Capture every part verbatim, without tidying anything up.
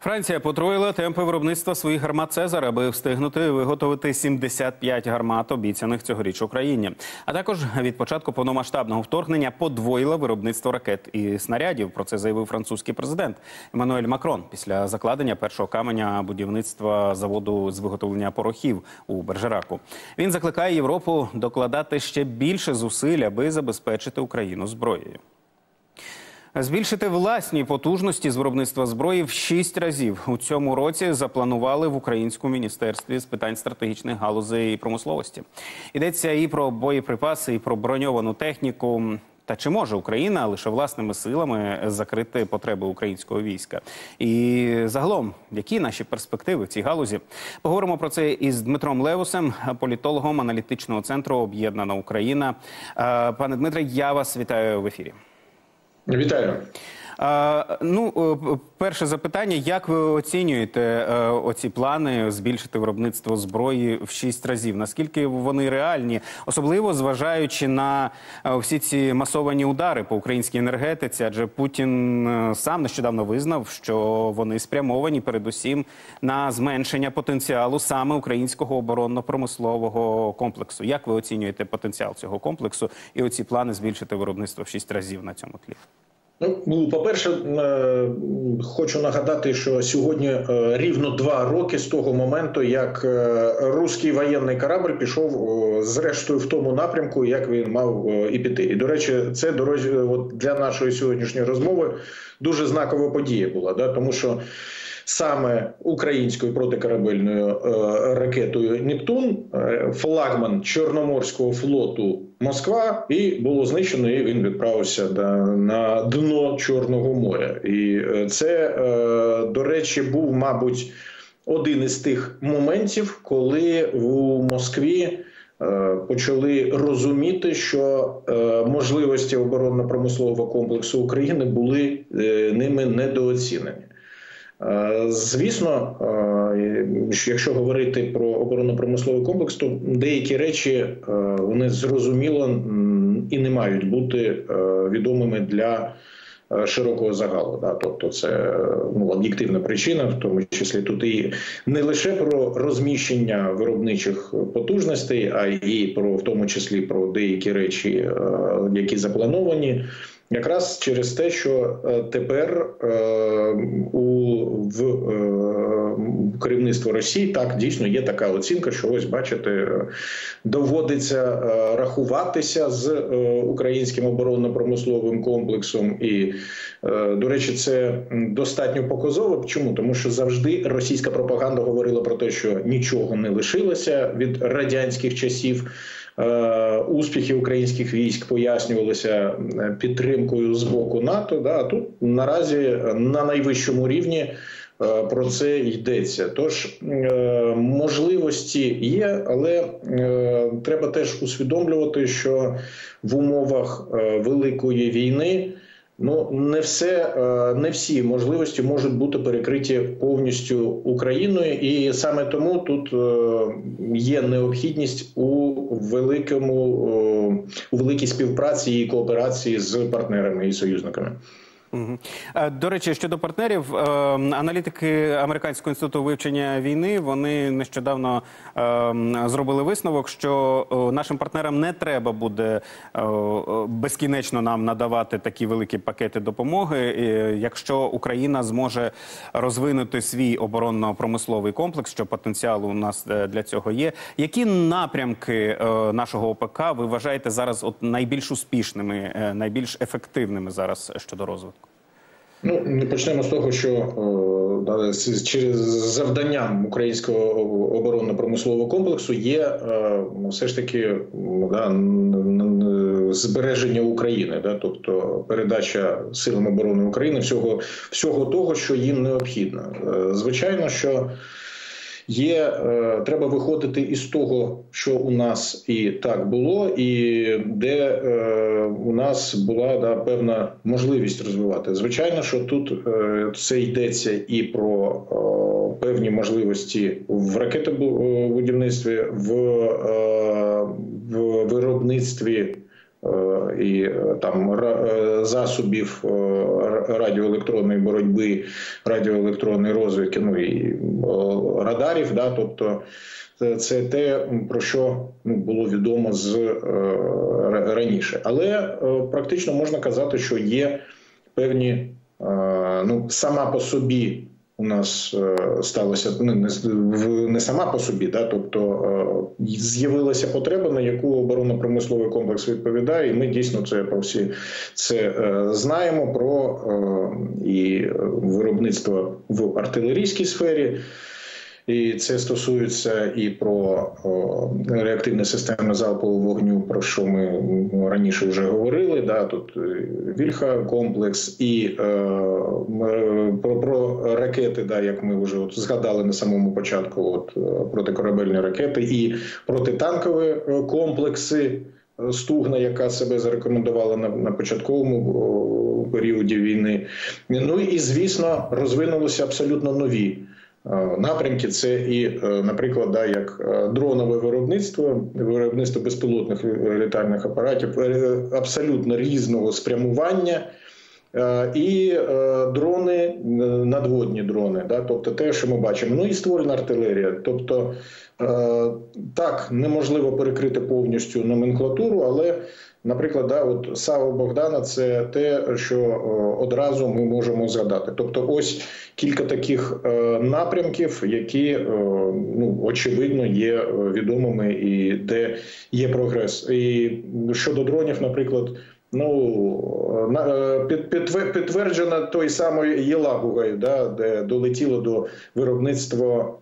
Франція потроїла темпи виробництва своїх гармат «Цезар», аби встигнути виготовити сімдесят п'ять гармат, обіцяних цьогоріч Україні. А також від початку повномасштабного вторгнення подвоїла виробництво ракет і снарядів. Про це заявив французький президент Еммануель Макрон після закладення першого каменя будівництва заводу з виготовлення порохів у Бержераку. Він закликає Європу докладати ще більше зусиль, аби забезпечити Україну зброєю. Збільшити власні потужності з виробництва зброї в шість разів у цьому році запланували в Українському міністерстві з питань стратегічних галузей і промисловості. Йдеться і про боєприпаси, і про броньовану техніку. Та чи може Україна лише власними силами закрити потреби українського війська? І загалом, які наші перспективи в цій галузі? Поговоримо про це із Дмитром Левусем, політологом аналітичного центру «Об'єднана Україна». Пане Дмитре, я вас вітаю в ефірі. Вітаю. А, ну, перше запитання. Як ви оцінюєте а, оці плани збільшити виробництво зброї в шість разів? Наскільки вони реальні? Особливо зважаючи на а, всі ці масовані удари по українській енергетиці, адже Путін а, сам нещодавно визнав, що вони спрямовані передусім на зменшення потенціалу саме українського оборонно-промислового комплексу. Як ви оцінюєте потенціал цього комплексу і оці плани збільшити виробництво в шість разів на цьому тлі? Ну, по-перше, хочу нагадати, що сьогодні рівно два роки з того моменту, як руський воєнний корабль пішов зрештою в тому напрямку, як він мав і піти. І, до речі, це для нашої сьогоднішньої розмови дуже знакова подія була, да? Тому що саме українською протикорабельною ракетою «Нептун» флагман Чорноморського флоту Москва і було знищено, і він відправився на дно Чорного моря. І це, до речі, був, мабуть, один із тих моментів, коли у Москві почали розуміти, що можливості оборонно-промислового комплексу України були ними недооцінені. Звісно, якщо говорити про оборонно-промисловий комплекс, то деякі речі вони зрозуміло і не мають бути відомими для широкого загалу. Да? Тобто це ну, об'єктивна причина, в тому числі тут і не лише про розміщення виробничих потужностей, а і про, в тому числі про деякі речі, які заплановані. Якраз через те, що тепер у в керівництво Росії так дійсно є така оцінка, що ось бачите, доводиться рахуватися з українським оборонно-промисловим комплексом. І, до речі, це достатньо показово. Чому? Тому що завжди російська пропаганда говорила про те, що нічого не лишилося від радянських часів. Успіхи українських військ пояснювалися підтримкою з боку НАТО. Да? А тут наразі на найвищому рівні про це йдеться. Тож можливості є, але треба теж усвідомлювати, що в умовах великої війни ну, не все, не всі можливості можуть бути перекриті повністю Україною, і саме тому тут є необхідність у великому, у великій співпраці і кооперації з партнерами і союзниками. До речі, щодо партнерів, аналітики Американського інституту вивчення війни, вони нещодавно зробили висновок, що нашим партнерам не треба буде безкінечно нам надавати такі великі пакети допомоги, якщо Україна зможе розвинути свій оборонно-промисловий комплекс, що потенціал у нас для цього є. Які напрямки нашого ОПК ви вважаєте зараз от найбільш успішними, найбільш ефективними зараз щодо розвитку? Ну, почнемо з того, що да, через завданням українського оборонно-промислового комплексу є все ж таки да, збереження України, да, тобто передача силам оборони України всього, всього того, що їм необхідно. Звичайно, що Є, треба виходити із того, що у нас і так було, і де е, у нас була да, певна можливість розвивати. Звичайно, що тут е, це йдеться і про е, певні можливості в ракетобудівництві, в, е, в виробництві і там засобів радіоелектронної боротьби, радіоелектронної розвідки, ну і радарів, да, тобто це те, про що ну, було відомо з е, раніше. Але е, практично можна казати, що є певні, е, ну, сама по собі у нас е, сталося, ну, не, не сама по собі, да, тобто е, з'явилася потреба, на яку оборонно-промисловий комплекс відповідає, і ми дійсно це по всі це е, знаємо про е, і виробництво в артилерійській сфері. І це стосується і про о, реактивні системи залпового вогню, про що ми раніше вже говорили. Да, тут Вільха комплекс, і е, про, про ракети, да, як ми вже от згадали на самому початку, от, протикорабельні ракети, і протитанкові комплекси Стугна, яка себе зарекомендувала на, на початковому о, періоді війни. Ну і, звісно, розвинулися абсолютно нові напрямки. Це і, наприклад, да, як дронове виробництво, виробництво безпілотних літальних апаратів абсолютно різного спрямування, і дрони, надводні дрони, да, тобто те, що ми бачимо. Ну і ствольна артилерія. Тобто так, неможливо перекрити повністю номенклатуру, але, наприклад, да, от САУ Богдана – це те, що одразу ми можемо згадати. Тобто ось кілька таких напрямків, які, ну, очевидно, є відомими і де є прогрес. І щодо дронів, наприклад, ну, підтверджено той самий Єлабугою, да, де долетіло до виробництва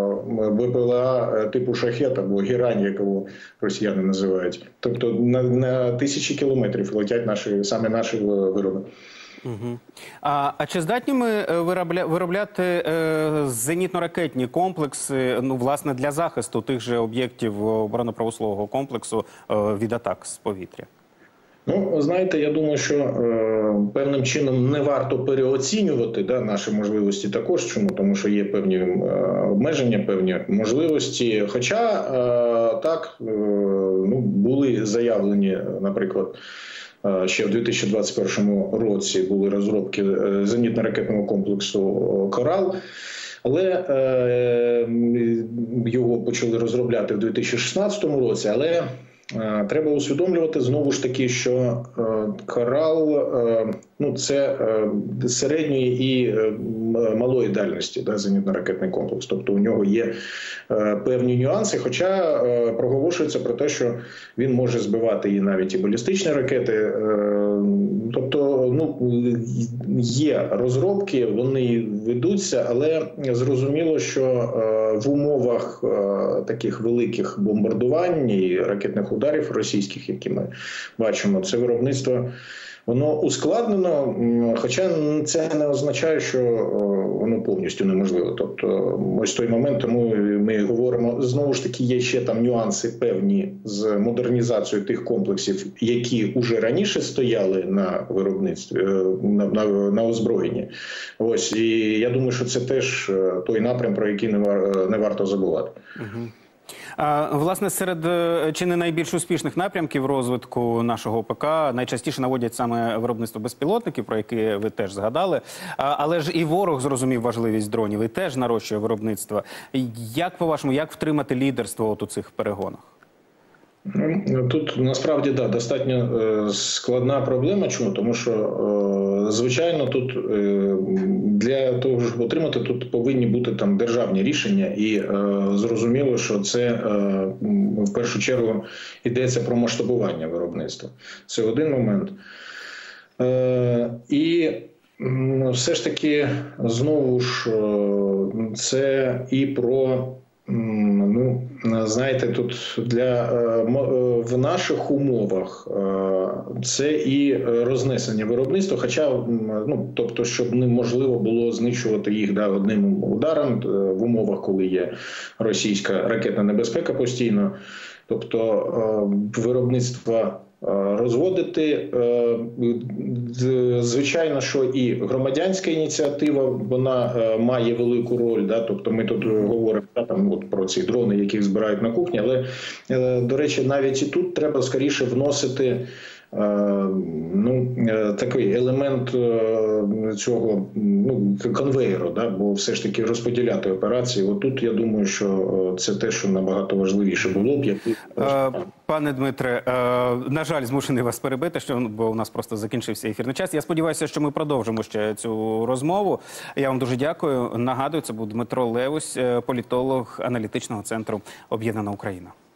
БПЛА типу «Шахет» або «Герань», якого росіяни називають. Тобто на, на тисячі кілометрів летять наші, саме наші вироби. Угу. А, а чи здатні ми виробля, виробляти е, зенітно-ракетні комплекси, ну, власне, для захисту тих же об'єктів оборонно-промислового комплексу е, від атак з повітря? Ну, знаєте, я думаю, що е, певним чином не варто переоцінювати, да, наші можливості також. Чому? Тому що є певні е, обмеження, певні можливості. Хоча е, так, е, ну, були заявлені, наприклад, е, ще в дві тисячі двадцять першому році були розробки зенітно-ракетного комплексу «Корал». Але е, його почали розробляти в дві тисячі шістнадцятому році, але треба усвідомлювати знову ж таки, що «Корал» ну, це середньої і малої дальності, да, зенітно-ракетний комплекс. Тобто у нього є певні нюанси, хоча проголошується про те, що він може збивати і навіть і балістичні ракети. Тобто, ну, є розробки, вони ведуться, але зрозуміло, що в умовах таких великих бомбардувань і ракетних ударів російських, які ми бачимо, це виробництво, воно ускладнено, хоча це не означає, що воно повністю неможливо. Тобто, ось той момент, тому ми говоримо, знову ж таки, є ще там нюанси певні з модернізацією тих комплексів, які вже раніше стояли на виробництві, на, на, на озброєнні. Ось, і я думаю, що це теж той напрям, про який не, вар, не варто забувати. Угу. А, власне, серед чи не найбільш успішних напрямків розвитку нашого ОПК найчастіше наводять саме виробництво безпілотників, про яке ви теж згадали. А, але ж і ворог зрозумів важливість дронів і теж нарощує виробництво. Як, по-вашому, як втримати лідерство от у цих перегонах? Тут насправді да, достатньо складна проблема. Чому? Тому що, звичайно, тут для того, щоб отримати, тут повинні бути там державні рішення, і зрозуміло, що це в першу чергу йдеться про масштабування виробництва. Це один момент. І все ж таки, знову ж, це і про, ну, знаєте, тут для, в наших умовах це і рознесення виробництва, хоча, ну, тобто, щоб неможливо було знищувати їх, да, одним ударом в умовах, коли є російська ракетна небезпека постійно. Тобто виробництво розводити. Звичайно, що і громадянська ініціатива, вона має велику роль, да? Тобто ми тут говоримо да, там, от, про ці дрони, яких збирають на кухні, але, до речі, навіть і тут треба скоріше вносити ну, такий елемент цього ну, конвейеру, да? Бо все ж таки розподіляти операції. От тут я думаю, що це те, що набагато важливіше було б. Як... Пане Дмитре, на жаль, змушений вас перебити, що, бо у нас просто закінчився ефірний час. Я сподіваюся, що ми продовжимо ще цю розмову. Я вам дуже дякую. Нагадую, це був Дмитро Левусь, політолог аналітичного центру «Об'єднана Україна».